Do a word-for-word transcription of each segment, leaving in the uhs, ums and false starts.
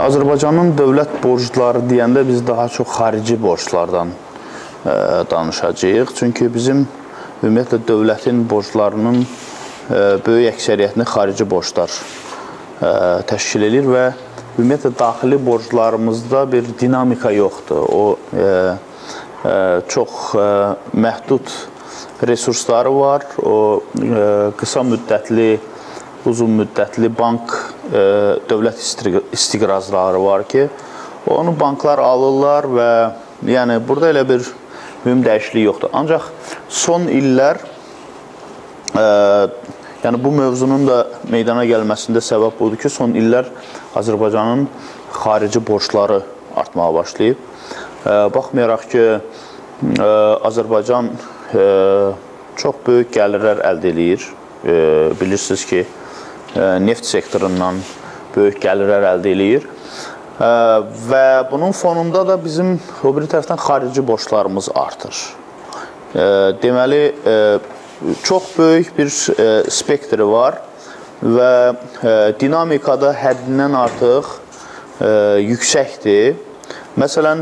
Azərbaycanın dövlət borcları deyəndə biz daha çox xarici borclardan e, danışacağıq. Çünki bizim ümumiyyətlə dövlətin borclarının e, böyük əksəriyyətini xarici borclar e, təşkil edir və ümumiyyətlə daxili borclarımızda bir dinamika yoxdur. O e, e, çox e, məhdud resursları var. O e, qısa müddətli, uzun müddətli bank e, dövlət istiqrazları var ki, onu banklar alırlar və yəni burada elə bir mühüm dəyişiklik yoxdur. Ancaq son illər e, yəni bu mövzunun da meydana gəlməsində səbəb budur ki, son illər Azərbaycanın xarici borcları artmağa başlayıb. E, baxmayaraq ki, e, Azərbaycan e, çox böyük gəlirlər əldə edir. E, bilirsiniz ki, neft sektorundan böyük gəlirlər əldə edir və bunun fonunda da bizim o biri tərəfdən xarici borclarımız artır. Deməli, çox böyük bir spektri var və dinamikada həddindən artıq yüksəkdir. Məsələn,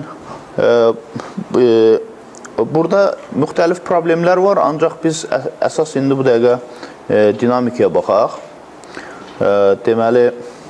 burada müxtəlif problemlər var, ancaq biz əsas indi bu dəqiqə dinamikaya baxaq. Deməli,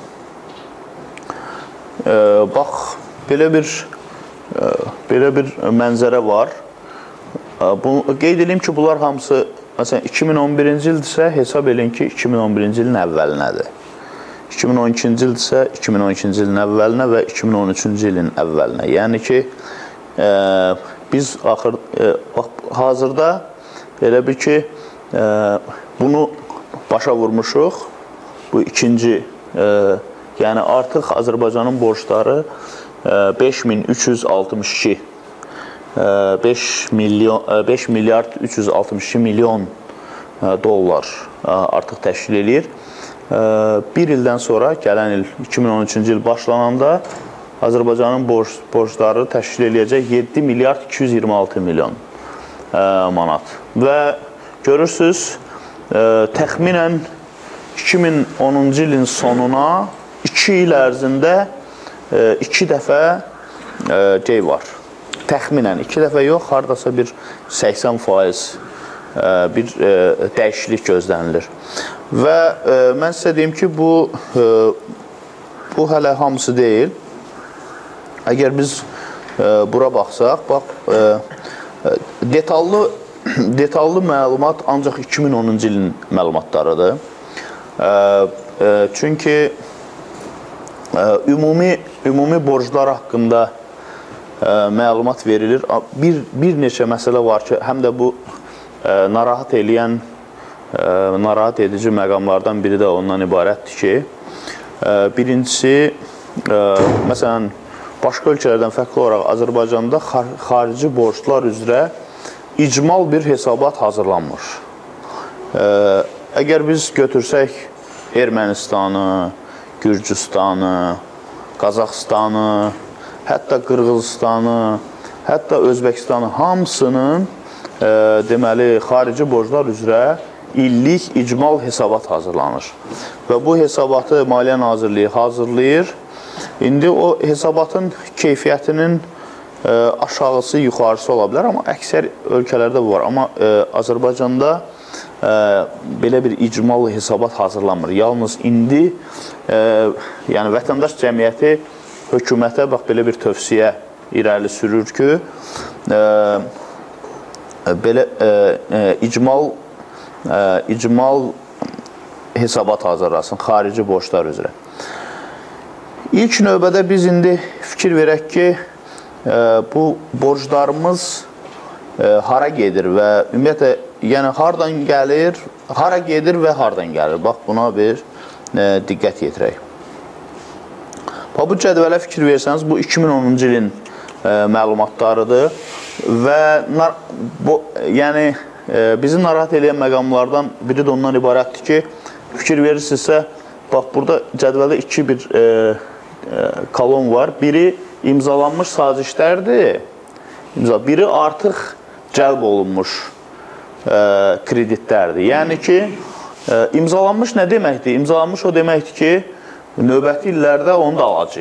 bax, belə bir belə bir mənzərə var. Qeyd edeyim ki, bunlar hamısı, məsələn, iki min on birinci ildirsə, hesab edin ki, iki min on birinci ilin əvvəlinədir. iki min on ikinci ildirsə, iki min on ikinci ilin əvvəlinə və iki min on üçüncü ilin əvvəlinə. Yəni ki, biz axır, hazırda elə bir ki, bunu başa vurmuşuq. Bu ikinci, e, yəni artıq Azərbaycanın borcları beş min üç yüz altmış iki beş milyard üç yüz altmış iki milyon dollar artıq təşkil edir. Bir ildən sonra, gələn il iki min on üçüncü il başlananda Azərbaycanın borc, borcları təşkil edəcək yeddi milyard iki yüz iyirmi altı milyon manat. Və görürsünüz, təxminən iki min onuncu ilin sonuna iki il ərzində iki dəfə şey var. Təxminən iki dəfə yox, haradasa bir səksən faiz bir dəyişiklik gözlənilir. Və mən sizə deyim ki, bu, bu hələ hamısı deyil. Əgər biz bura baxsaq, bax, detallı, detallı məlumat ancaq iki min onuncu ilin məlumatlarıdır. Çünki ümumi, ümumi borclar haqqında məlumat verilir. Bir, bir neçə məsələ var ki, həm də bu narahat eləyən, narahat edici məqamlardan biri də ondan ibarətdir ki, birincisi, məsələn, başqa ölkələrdən fərqli olaraq Azərbaycanda xarici borclar üzrə icmal bir hesabat hazırlanmır. Əgər biz götürsək Ermənistanı, Gürcüstanı, Qazaxıstanı, hətta Qırğızstanı, hətta Özbəkistanı hamısının e, deməli, xarici borclar üzrə illik icmal hesabat hazırlanır. Və bu hesabatı Maliyyə Nazirliyi hazırlayır. İndi o hesabatın keyfiyyətinin e, aşağısı, yuxarısı ola bilər, amma əksər ölkələrdə bu var. Amma e, Azərbaycanda Ə, belə bir icmal hesabat hazırlanmır. Yalnız indi ə, yəni vətəndaş cəmiyyəti hökumətə bax belə bir tövsiyə irəli sürür ki, ə, belə ə, ə, icmal ə, icmal hesabat hazırlasın xarici borclar üzrə. İlk növbədə biz indi fikir verək ki, ə, bu borclarımız ə, hara gedir və ümumiyyətlə yəni, hardan gəlir, hara gedir və hardan gəlir. Bax, buna bir e, diqqət yetirək. Bax, bu cədvələ fikir versəniz, bu iki min onuncu ilin e, məlumatlarıdır və bu, yəni, e, bizi narahat edən məqamlardan biri də ondan ibarətdir ki, fikir verirsinizsə, bax, burada cədvəldə iki bir e, e, kolon var. Biri imzalanmış sazişlərdir, biri artıq cəlb olunmuş kreditlərdir. Yəni ki, imzalanmış nə deməkdir? İmzalanmış o deməkdir ki, növbəti illərdə onu da alacaq.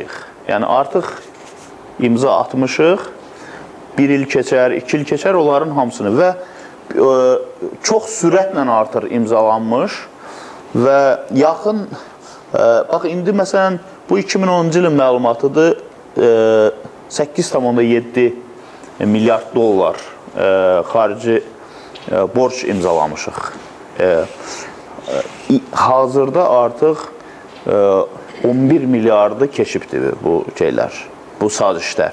Yəni artıq imza atmışıq. Bir il keçər, iki il keçər onların hamısını və e, çox sürətlə artır imzalanmış və yaxın, e, bax indi məsələn bu iki min onuncu ilin məlumatıdır, e, səkkiz tam yeddi milyard dollar e, xarici e, borc imzalamışıq. E, e, hazırda artıq e, on bir milyardı keçibdir bu şeylər, bu sazişlər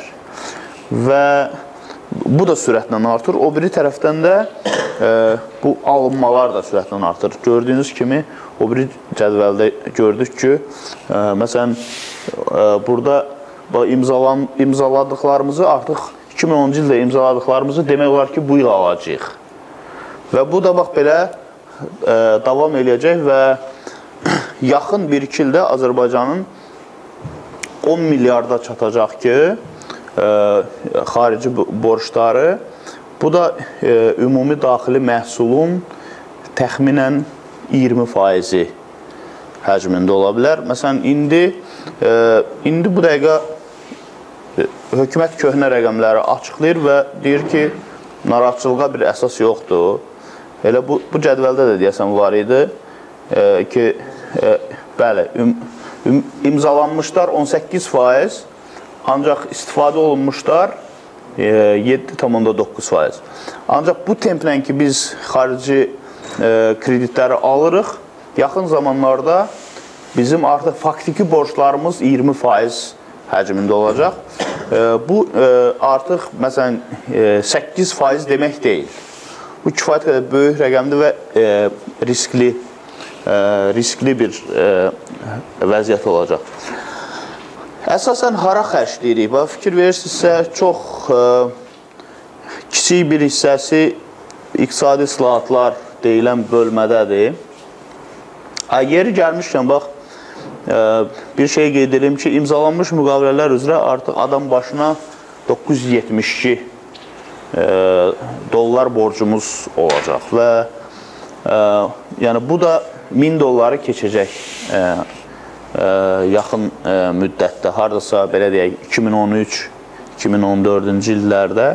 və bu da sürətlə artır. O biri tərəfdən də e, bu alınmalar da sürətlə artır. Gördüyünüz kimi o biri cədvəldə gördük ki, e, məsələn, e, burada imzalan, imzaladıqlarımızı artıq iki min onuncu ildə imzaladıqlarımızı demək olar ki, bu il alacağıq. Və bu da bax belə e, davam eləyəcək və yaxın bir iki ildə Azərbaycanın on milyarda çatacaq ki, e, xarici borçları. Bu da e, ümumi daxili məhsulun təxminən iyirmi faizi həcmində ola bilər. Məsələn, indi, e, indi bu dəqiqə e, hökumət köhnə rəqəmləri açıqlayır və deyir ki, narahatçılığa bir əsas yoxdur. Elə bu, bu cədvəldə də deyəsən var idi e, ki, e, bəli, üm, üm, imzalanmışlar on səkkiz faiz, ancaq istifadə olunmuşlar yeddi tam doqquz faiz. Ancaq bu templə ki, biz xarici e, kreditləri alırıq, yaxın zamanlarda bizim artıq faktiki borçlarımız iyirmi faiz həcmində olacaq. E, bu e, artıq məsələn e, səkkiz faiz demək deyil. Bu kifayət qədər böyük rəqəmdir və e, riskli, e, riskli bir e, vəziyyət olacaq. Əsasən hara xərcləyirik? Fikir verirsinizsə, çox e, kiçik bir hissəsi iqtisadi islahatlar deyilən bölmədədir. Yeri gəlmişkən, bax, e, bir şey qeyd edelim ki, imzalanmış müqavilələr üzrə artıq adam başına doqquz yüz yetmiş iki e, dollar borcumuz olacaq və e, yəni bu da min dolları keçəcək e, yaxın müddətdə, haradasa belə deyək, iki min on üç iki min on dördüncü illərdə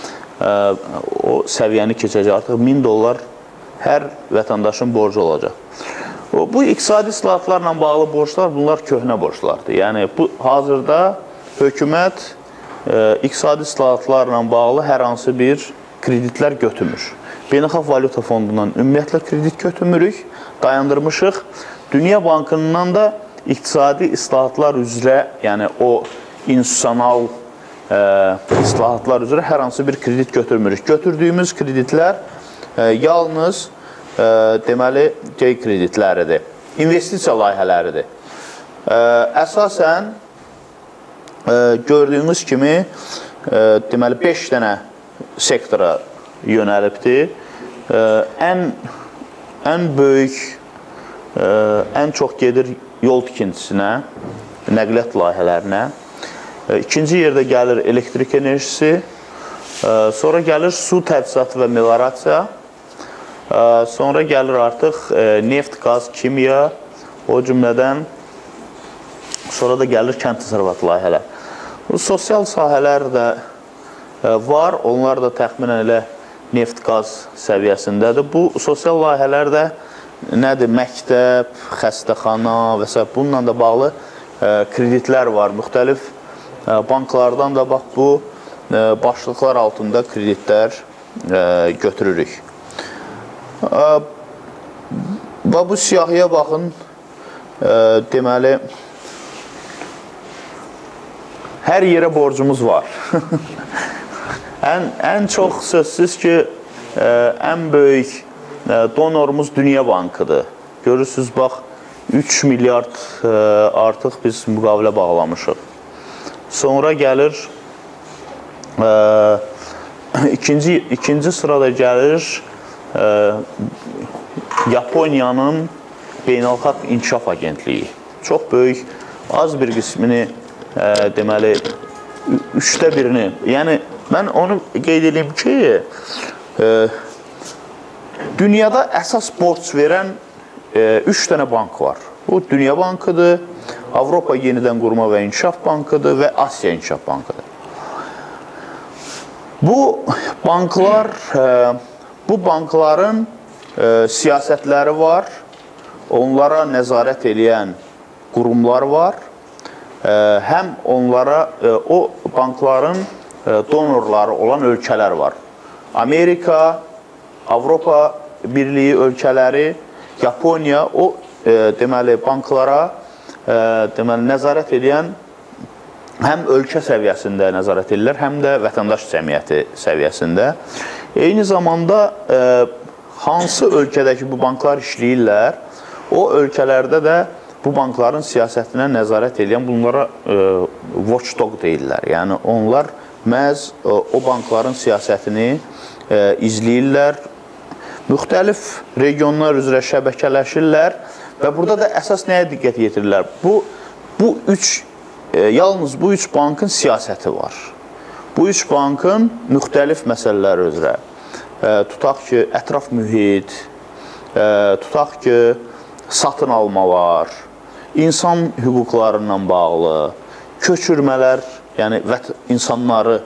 o səviyyəni keçəcək. Artıq min dollar hər vətəndaşın borcu olacaq. Bu iqtisadi islahatlarla bağlı borçlar, bunlar köhnə borçlardır. Yəni, bu hazırda hökumət iqtisadi islahatlarla bağlı hər hansı bir kreditlər götürmür. Beynəlxalq Valyuta Fondundan ümumiyyətlə kredit götürmürük, dayandırmışıq. Dünya Bankından da iqtisadi islahatlar üzrə, yəni o institusional e, islahatlar üzrə hər hansı bir kredit götürmürük. Götürdüyümüz kreditlər e, yalnız e, deməli şey kreditləridir, investisiya layihələridir. E, əsasən e, gördüyünüz kimi e, deməli beş dənə sektora yönəlibdir. E, ən, ən böyük, e, ən çox gedir yol tikintisinə, nəqliyyat layihələrinə. İkinci yerdə gəlir elektrik enerjisi, sonra gəlir su təchizatı və meliorasiya, sonra gəlir artıq neft, qaz, kimya, o cümlədən sonra da gəlir kənd təsərrüfatı layihələr. Bu sosial sahələr də var, onlar da təxminən elə neft, qaz səviyyəsindədir. Bu sosial layihələr də nədir? Məktəb, xəstəxana və s. bununla da bağlı e, kreditlər var. Müxtəlif e, banklardan da bax bu e, başlıqlar altında kreditlər e, götürürük. E, bu siyahıya baxın, e, deməli, hər yerə borcumuz var. ən, ən çox sözsüz ki, e, ən böyük donorumuz Dünya Bankıdır. Görürsünüz, bax, üç milyard artıq biz müqavilə bağlamışıq. Sonra gəlir, ikinci, ikinci sırada gəlir Yaponiyanın Beynəlxalq İnkişaf Agentliyi. Çox böyük, az bir qismini, deməli, üçdə birini. Yəni, mən onu qeyd edeyim ki, dünyada əsas borc verən e, üç dənə bank var. Bu Dünya Bankıdır, Avropa Yenidən Qurma və İnkişaf Bankıdır və Asiya İnkişaf Bankıdır. Bu banklar, bu bankların siyasətləri var, onlara nəzarət edən qurumlar var. Həm onlara, o bankların donorları olan ölkələr var. Amerika, Avropa Birliyi ölkələri, Yaponiya, o deməli banklara deməli nəzarət edən həm ölkə səviyyəsində nəzarət edirlər, həm də vətəndaş cəmiyyəti səviyyəsində. Eyni zamanda hansı ölkədəki bu banklar işləyirlər, o ölkələrdə də bu bankların siyasətinə nəzarət edən bunlara watchdog deyirlər. Yəni onlar məhz o bankların siyasətini izləyirlər, müxtəlif regionlar üzrə şəbəkələşirlər və burada da əsas nəyə diqqət yetirirlər? Bu, bu üç, yalnız bu üç bankın siyasəti var. Bu üç bankın müxtəlif məsələlər üzrə, tutaq ki, ətraf mühit, tutaq ki, satın almalar, insan hüquqlarından bağlı, köçürmələr, yəni insanları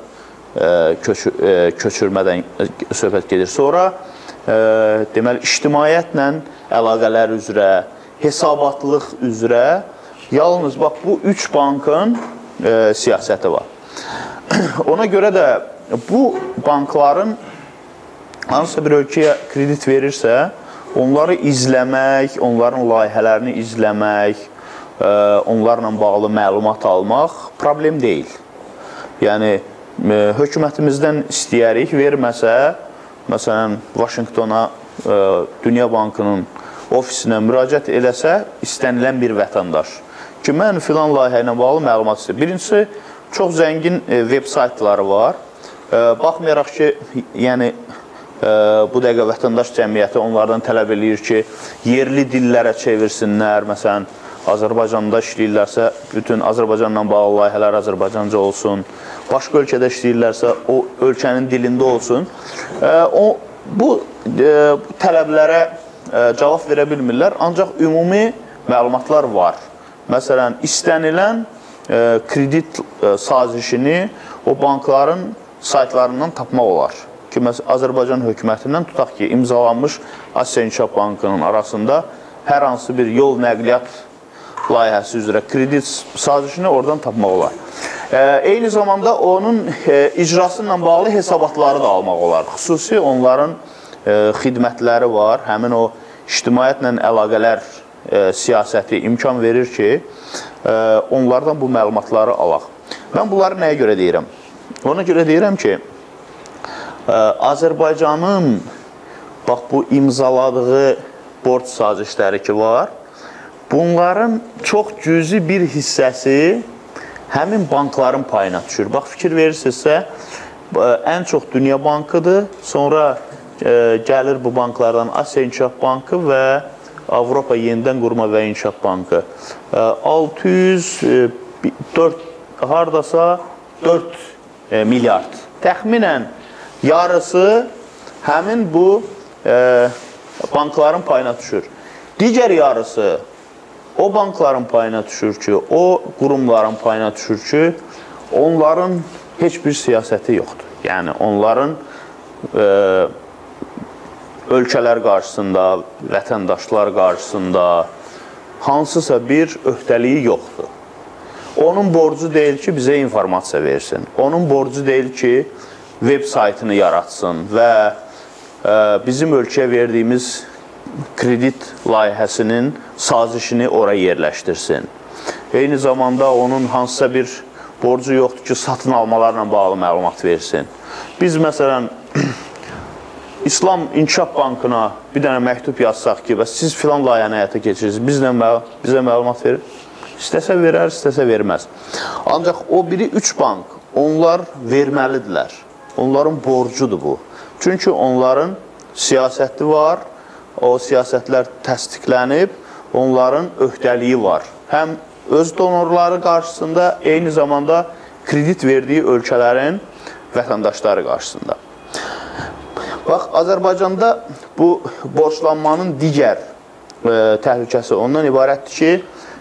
köçürmədən söhbət gedir. Sonra deməli, ictimaiyyətlə əlaqələr üzrə, hesabatlıq üzrə yalnız bax, bu üç bankın siyasəti var. Ona görə də bu bankların hansısa bir ölkəyə kredit verirsə, onları izləmək, onların layihələrini izləmək, onlarla bağlı məlumat almaq problem deyil. Yəni, hökumətimizdən istəyərik, verməsə, məsələn, Vaşinqtona Dünya Bankının ofisinə müraciət eləsə, istənilən bir vətəndaş ki, mən filan layihə ilə bağlı məlumat istəyir. Birincisi, çox zəngin web saytları var. Baxmayaraq ki, yəni, bu dəqiqə vətəndaş cəmiyyəti onlardan tələb edir ki, yerli dillərə çevirsinlər. Məsələn, Azərbaycanda işləyirlərsə, bütün Azərbaycanla bağlı layihələr Azərbaycanca olsun. Başqa ölkədə işləyirlərsə, o ölkənin dilində olsun. Bu tələblərə cavab verə bilmirlər, ancaq ümumi məlumatlar var. Məsələn, istənilən kredit sazişini o bankların saytlarından tapmaq olar. Ki, Azərbaycan hökumətindən tutaq ki, imzalanmış Asiya İnkişaf Bankının arasında hər hansı bir yol nəqliyyat layihəsi üzrə kredit sazişini oradan tapmaq olar. Eyni zamanda onun icrası ilə bağlı hesabatları da almaq olar. Xüsusi onların xidmətləri var, həmin o ictimaiyyətlə əlaqələr siyasəti imkan verir ki, onlardan bu məlumatları alaq. Mən bunları nəyə görə deyirəm? Ona görə deyirəm ki, Azərbaycanın bax, bu imzaladığı borc sazişləri ki var, bunların çox cüzi bir hissəsi həmin bankların payına düşür. Bax, fikir verirsinizsə, ən çox Dünya Bankıdır, sonra gəlir bu banklardan Asiya İnkişaf Bankı və Avropa Yenidən Qurma və İnkişaf Bankı. altı yüz dörd, haradasa dörd milyard. Təxminən yarısı həmin bu bankların payına düşür. Digər yarısı o bankların payına düşür ki, o qurumların payına düşür ki, onların heç bir siyasəti yoxdur. Yəni, onların ölkələr qarşısında, vətəndaşlar qarşısında hansısa bir öhdəliyi yoxdur. Onun borcu deyil ki, bizə informasiya versin. Onun borcu deyil ki, web saytını yaratsın və bizim ölkəyə verdiyimiz kredit layihəsinin sazişini oraya yerləşdirsin. Eyni zamanda onun hansısa bir borcu yoxdur ki, satın almalarla bağlı məlumat versin. Biz, məsələn, İslam İnkişaf Bankına bir dənə məktub yazsaq ki, siz filan layihəni həyata keçirirsiniz, bizə məlumat verir. İstəsə verər, istəsə verməz. Ancaq o biri üç bank, onlar verməlidirlər. Onların borcudur bu. Çünki onların siyasəti var, o siyasətlər təsdiqlənib, onların öhdəliyi var. Həm öz donorları qarşısında, eyni zamanda kredit verdiyi ölkələrin vətəndaşları qarşısında. Bax, Azərbaycanda bu borclanmanın digər təhlükəsi ondan ibarətdir ki,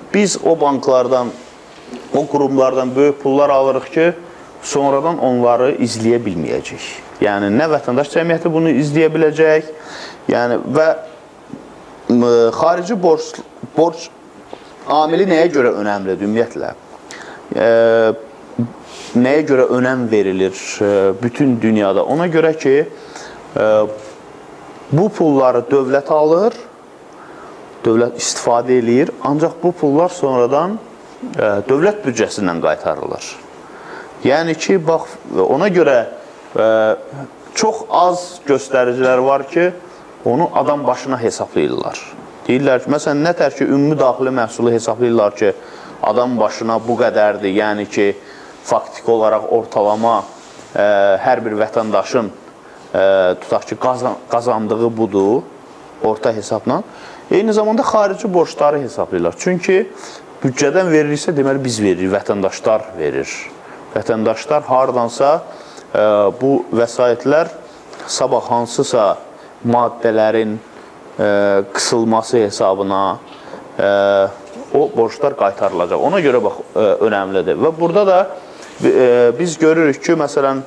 biz o banklardan, o qurumlardan böyük pullar alırıq ki, sonradan onları izləyə bilməyəcək. Yəni, nə vətəndaş cəmiyyəti bunu izləyə biləcək, yəni, və ə, xarici borc, borc amili nəyə görə önəmlidir, ümumiyyətlə? Ə, nəyə görə önəm verilir ə, bütün dünyada? Ona görə ki, ə, bu pulları dövlət alır, dövlət istifadə edir, ancaq bu pullar sonradan ə, dövlət büdcəsindən qaytarılır. Yəni ki, bax, ona görə ə, çox az göstəricilər var ki, onu adam başına hesablayırlar. Deyirlər ki, məsələn, nətər ki, ümumi daxili məhsulu hesablayırlar ki, adam başına bu qədərdir, yəni ki, faktiki olaraq ortalama ə, hər bir vətəndaşın ə, tutaq ki, qazan, qazandığı budur, orta hesabla. Eyni zamanda xarici borçları hesablayırlar. Çünki büdcədən verilirsə, deməli, biz veririk, vətəndaşlar verir. Vətəndaşlar haradansa ə, bu vəsaitlər sabah hansısa maddələrin ə, qısılması hesabına ə, o borçlar qaytarılacaq. Ona görə bax, ə, önəmlidir. Və burada da ə, biz görürük ki, məsələn,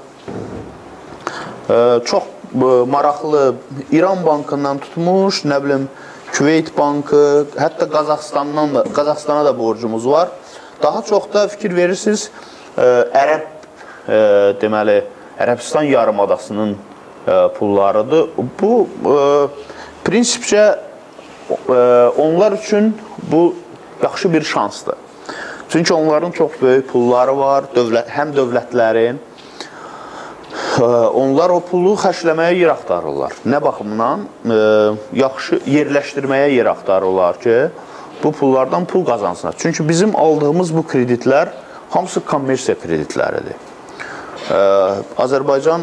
ə, çox ə, maraqlı İran bankından tutmuş, nə bilim, Küveyt bankı, hətta Qazaxıstandan da, Qazaxıstana da borcumuz var. Daha çox da fikir verirsiniz, ə, Ərəb, ə, deməli, Ərəbistan yarımadasının ə, pullarıdır. Bu, ə, prinsipcə, ə, onlar üçün bu yaxşı bir şansdır. Çünki onların çox böyük pulları var, dövlət, həm dövlətlərin, onlar o pulu xərcləməyə yer axtarırlar. Nə baxımdan? E, yaxşı yerləşdirməyə yer axtarırlar ki, bu pullardan pul qazansınlar. Çünki bizim aldığımız bu kreditlər hamısı kommersiya kreditləridir. E, Azərbaycan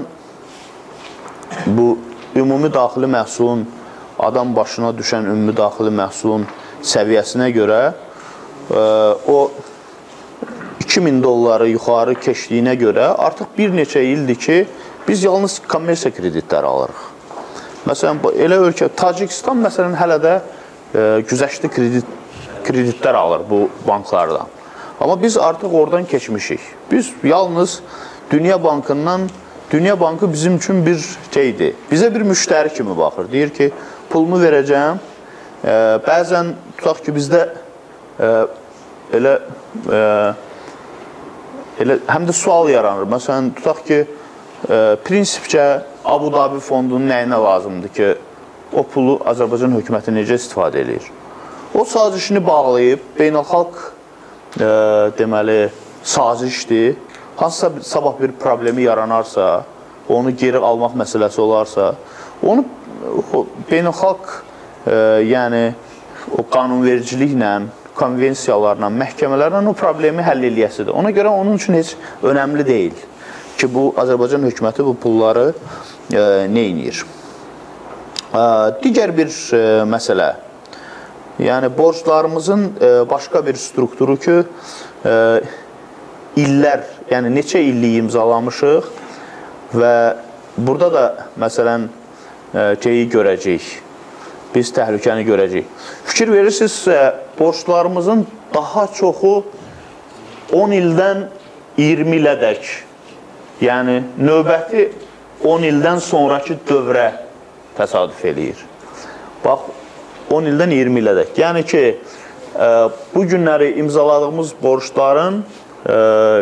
bu ümumi daxili məhsulun, adam başına düşən ümumi daxili məhsulun səviyyəsinə görə e, o iki min dolları yuxarı keçdiyinə görə artıq bir neçə ildir ki, biz yalnız kommersiya kreditləri alırıq. Məsələn, elə ölkə, Tacikistan məsələn hələ də e, güzəştli kredit, kreditlər alır bu banklardan. Amma biz artıq oradan keçmişik. Biz yalnız Dünya Bankından, Dünya Bankı bizim üçün bir şeydir, bizə bir müştəri kimi baxır. Deyir ki, pulumu verəcəm. E, bəzən tutaq ki, bizdə e, elə, e, elə həm də sual yaranır. Məsələn, tutaq ki, prinsipcə Abu Dhabi fondunun nəyinə lazımdır ki, o pulu Azərbaycan hökuməti necə istifadə edir? O sazişini bağlayıb, beynəlxalq e, deməli, sazişdir. Hansısa sabah bir problemi yaranarsa, onu geri almaq məsələsi olarsa, onu o, beynəlxalq e, yəni o qanunvericiliklə, konvensiyalarla, məhkəmələrlə o problemi həll eləyəsidir. Ona görə onun üçün heç önəmli deyil ki, bu Azərbaycan hökuməti bu pulları e, neynir? E, digər bir e, məsələ, yəni borclarımızın e, başqa bir strukturu ki, e, illər, yəni neçə illik imzalamışıq və burada da məsələn e, şeyi görəcəyik, biz təhlükəni görəcəyik. Fikir verirsinizsə, borclarımızın daha çoxu on ildən iyirmi ilədək, yəni, növbəti on ildən sonraki dövrə təsadüf eləyir. Bax, on ildən iyirmi ilədək. Yəni ki, ə, bu günləri imzaladığımız borcların ə,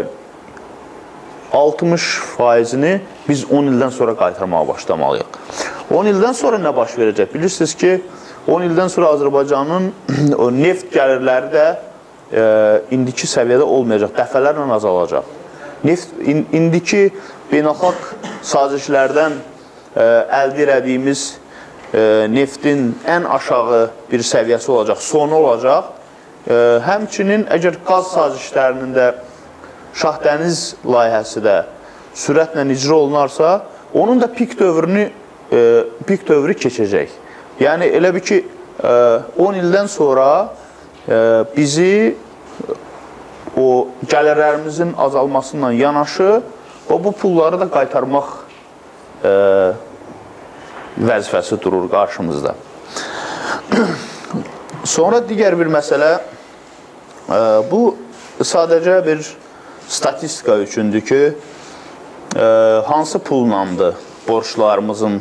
altmış faizini biz on ildən sonra qaytarmağa başlamalıyıq. on ildən sonra nə baş verəcək? Bilirsiniz ki, on ildən sonra Azərbaycanın o neft gəlirləri də ə, indiki səviyyədə olmayacaq, dəfələrlə azalacaq. Neft, indiki beynəlxalq sazişlərdən ə, əldə elədiyimiz ə, neftin ən aşağı bir səviyyəsi olacaq, sonu olacaq. Ə, həmçinin əgər qaz sazişlərinin də Şahdəniz layihəsi də sürətlə icra olunarsa, onun da pik dövrünü ə, pik dövrü keçəcək. Yəni elə bir ki, ə, on ildən sonra ə, bizi o gəlirlərimizin azalmasından yanaşı, o bu pulları da qaytarmaq e, vəzifəsi durur qarşımızda. Sonra digər bir məsələ, Bu sadəcə bir statistika üçündür ki, hansı pullandı borçlarımızın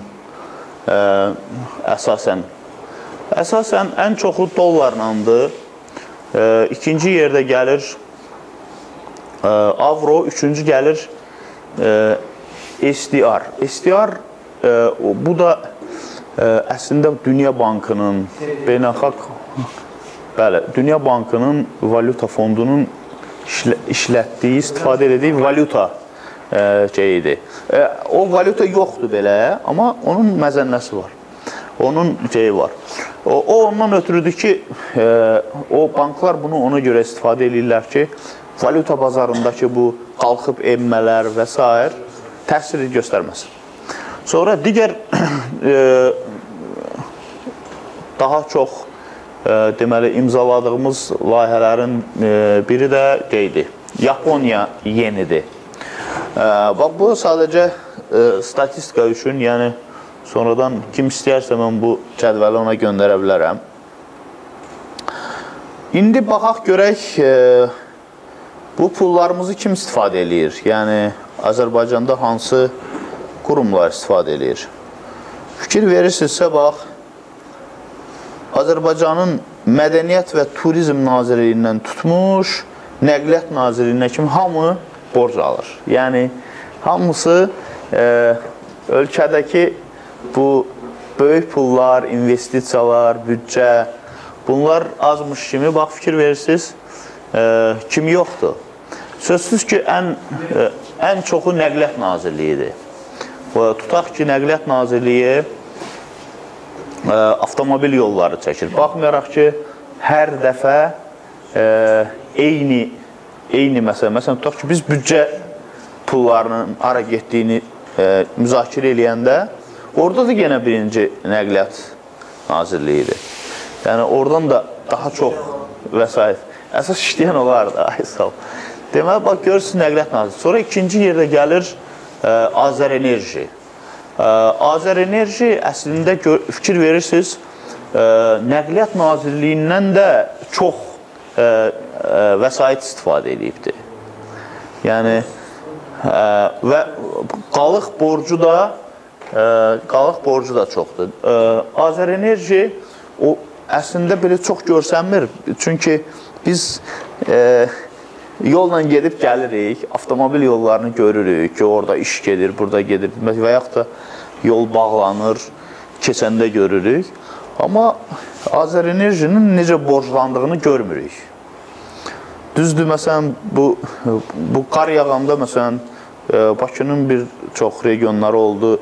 əsasən. Əsasən ən çoxu dollarlandır. İkinci yerdə gəlir avro, üçüncü gəlir S D R. S D R bu da əslində Dünya Bankının beynəlxalq Bəli, Dünya Bankının valyuta fondunun işlətdiyi, istifadə etdiyi valyuta şeyidir. O valyuta yoxdur belə, amma onun məzənnəsi var. Onun şeyi var. O ondan ötürüdür ki, o banklar bunu ona görə istifadə edirlər ki, valyuta bazarındakı bu qalxıb enmələr və s. təsir göstərməsin. Sonra digər daha çox deməli, imzaladığımız layihələrin biri də qeydi. Yaponiya yenidir. Bax, bu sadəcə statistika üçün, yəni sonradan kim istəyərsə mən bu cədvəli ona göndərə bilərəm. İndi baxaq görək, bu pullarımızı kim istifadə edir? Yəni, Azərbaycanda hansı qurumlar istifadə edir? Fikir verirsinizsə, bax, Azərbaycanın Mədəniyyət və Turizm Nazirliyindən tutmuş, Nəqliyyat Nazirliyinə kimi hamı borc alır. Yəni, hamısı ölkədəki bu böyük pullar, investisiyalar, büdcə, bunlar azmış kimi, bax, fikir verirsiniz, kimi yoxdur. Sözsüz ki, ən çoxu Nəqliyyat Nazirliyidir. Tutaq ki, Nəqliyyat Nazirliyi avtomobil yolları çəkir. Baxmayaraq ki, hər dəfə eyni, eyni məsələn, məsələn, tutaq ki, biz büdcə pullarının hara getdiyini müzakirə eləyəndə, orada da yenə birinci Nəqliyyat Nazirliyidir. Yəni, oradan da daha çox vəsait. Əsas işləyən olardı, ay sağ ol. Deməli, bax, görürsünüz Nəqliyyat Nazirliyi. Sonra ikinci yerdə gəlir Azərenerji. Azərenerji əslində fikir verirsiniz, Nəqliyyat Nazirliyindən də çox vəsait istifadə edibdir. Yəni, və qalıq borcu da qalıq borcu da çoxdur. Azərenerji o əslində belə çox görsənmir. Çünki biz yolla gedib gəlirik, avtomobil yollarını görürük ki, orada iş gedir, burada gedir və yaxud da yol bağlanır, keçəndə görürük. Amma Azərenerjinin necə borclandığını görmürük. Düzdür, məsələn, bu, bu qar yağanda, məsələn, Bakının bir çox regionları oldu,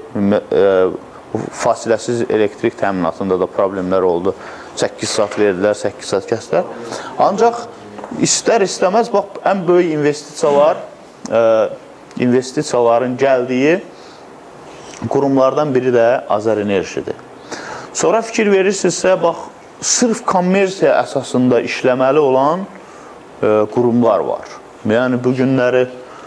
fasiləsiz elektrik təminatında da problemlər oldu. səkkiz saat verdilər, səkkiz saat kəsdilər. Ancaq İstər-istəməz, bax, ən böyük investisiyalar, investisiyaların gəldiyi qurumlardan biri də Azərenerjidir. Sonra fikir verirsinizsə, bax, sırf kommersiya əsasında işləməli olan qurumlar var. Yəni, bu günləri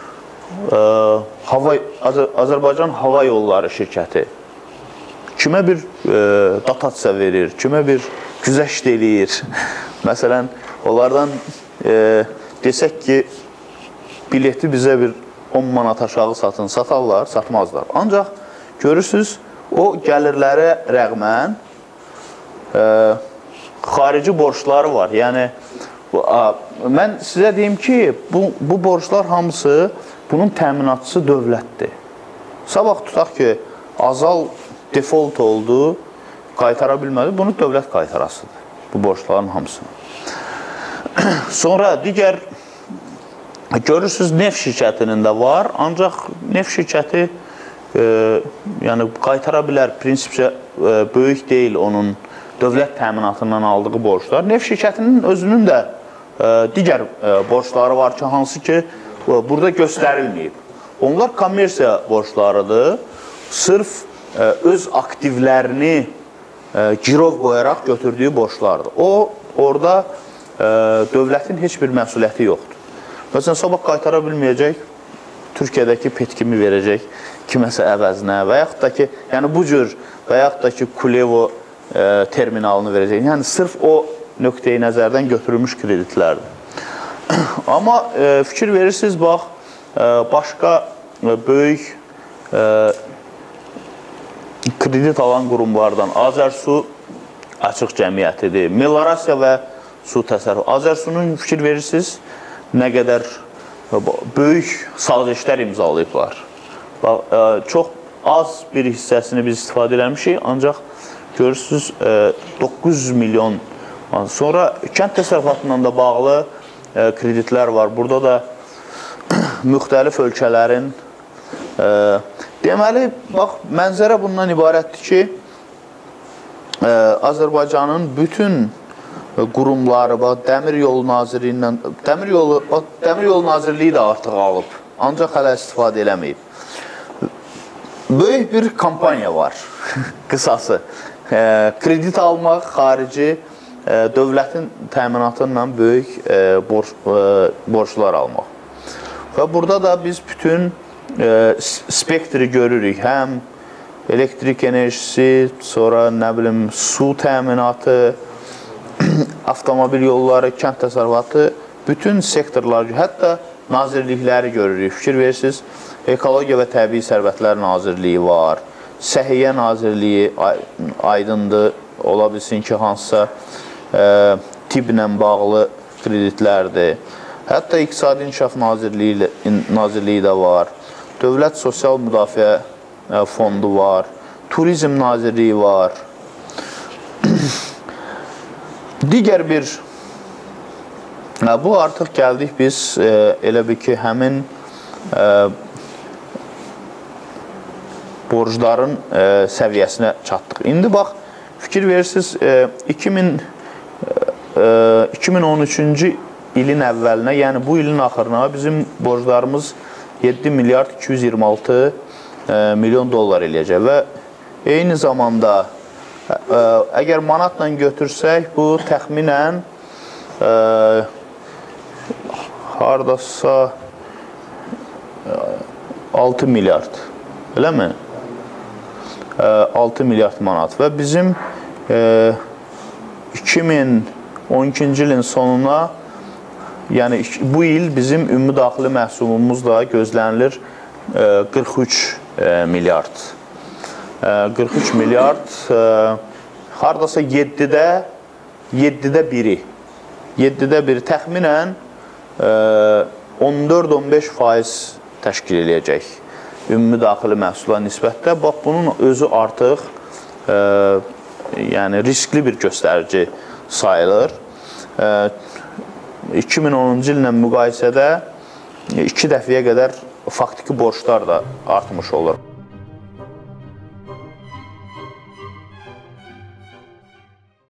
Azərbaycan Hava Yolları şirkəti kimə bir dotasiya verir, kimə bir güzəşt eləyir. Məsələn, onlardan desək ki, bileti bizə bir on manat aşağı satın, satarlar, satmazlar. Ancaq görürsünüz, o gəlirlərə rəğmən xarici borçları var. Yəni, mən sizə deyim ki, bu borçlar hamısı, bunun təminatçısı dövlətdir. Sabah tutaq ki, Azal default oldu, qaytara bilmədi, bunu dövlət qaytarasıdır, bu borçların hamısını. Sonra digər, görürsünüz, neft şirkətinin də var, ancaq neft şirkəti yəni, qaytara bilər, prinsipcə böyük deyil onun dövlət təminatından aldığı borçlar. Neft şirkətinin özünün də digər borçları var ki, hansı ki, burada göstərilməyib. Onlar kommersiya borçlarıdır, sırf öz aktivlərini girov qoyaraq götürdüyü borçlardır. O, orada dövlətin heç bir məsuliyyəti yoxdur. Məsələn, sabah qaytara bilməyəcək, Türkiyədəki petkimi verəcək kiməsə əvəzinə və yaxud da ki, yəni bu cür və yaxud da ki, Kulevo terminalını verəcək. Yəni, sırf o nöqteyi nəzərdən götürülmüş kreditlərdir. Amma e, fikir verirsiniz, bax, e, başqa e, böyük e, kredit alan qurumlardan Azərsu Açıq Cəmiyyətidir, Melorasiya və Su Təsərrüfatı. Azərsunun fikir verirsiniz, nə qədər böyük sazişlər imzalayıblar. Bax, e, çox az bir hissəsini biz istifadə eləmişik, ancaq görürsünüz e, doqquz yüz milyon. Sonra kənd təsərrüfatından da bağlı e, kreditlər var. Burada da müxtəlif ölkələrin e, deməli, bax, mənzərə bundan ibarətdir ki, e, Azərbaycanın bütün qurumları, bax, Dəmir Yolu Nazirliyindən, Dəmir Yolu, bax, Dəmir Yolu Nazirliyi də artıq alıb, ancaq hələ istifadə eləməyib. Böyük bir kampaniya var, qısası. E, kredit almaq, xarici e, dövlətin təminatından böyük e, borc, e, borclar almaq. Və burada da biz bütün e, spektri görürük. Həm elektrik enerjisi, sonra nə bilim su təminatı, avtomobil yolları, kənd təsərrüfatı, bütün sektorlar, hətta nazirlikləri görürük. Fikir verirsiniz, Ekologiya və Təbii Sərvətlər Nazirliyi var, Səhiyyə Nazirliyi aydındır, ola bilsin ki, hansısa e, tibblə bağlı kreditlərdir. Hətta İqtisadi İnkişaf Nazirliyi, Nazirliyi də var, Dövlət Sosial Müdafiə e, Fondu var, Turizm Nazirliyi var. Digər bir, e, bu artıq gəldik biz e, elə bir ki, həmin e, borcların e, səviyyəsinə çatdıq. İndi bax, fikir verirsiniz, e, iki min on üçüncü ilin əvvəlinə, yəni bu ilin axırına bizim borclarımız yeddi milyard iki yüz iyirmi altı milyon dollar eləyəcək və eyni zamanda e, əgər manatla götürsək, bu təxminən e, hardasa altı milyard, elə mi? altı milyard manat və bizim e, iki min on ikinci ilin sonuna, yəni bu il bizim ümumi daxili məhsulumuz da gözlənilir e, qırx üç milyard. E, qırx üç milyard e, hardasa yeddidə biri, yeddidə biri təxminən e, on dörd on beş faiz təşkil edəcək ümumi daxili məhsula nisbətdə. Bax, bunun özü artıq e, yəni riskli bir göstərici sayılır. E, iki min onuncu illə müqayisədə iki dəfəyə qədər faktiki borclar da artmış olur.